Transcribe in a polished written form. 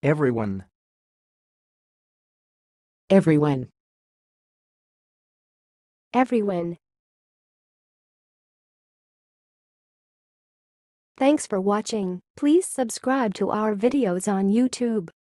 everyone, everyone, everywhen. Thanks for watching. Please subscribe to our videos on YouTube.